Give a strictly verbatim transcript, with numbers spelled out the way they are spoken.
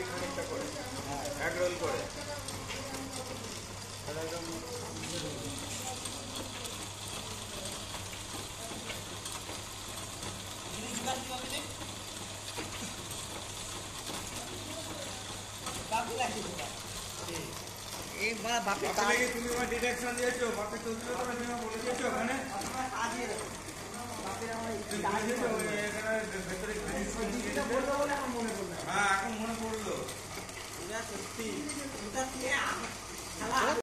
খানিকটা করে এক রোল করে একদম তুমি আমার ডিরেকশন দিয়েছো বাপে তো তুমি বলে দিয়েছো ওখানে হ্যাঁ এখন মনে পড়লো সত্যি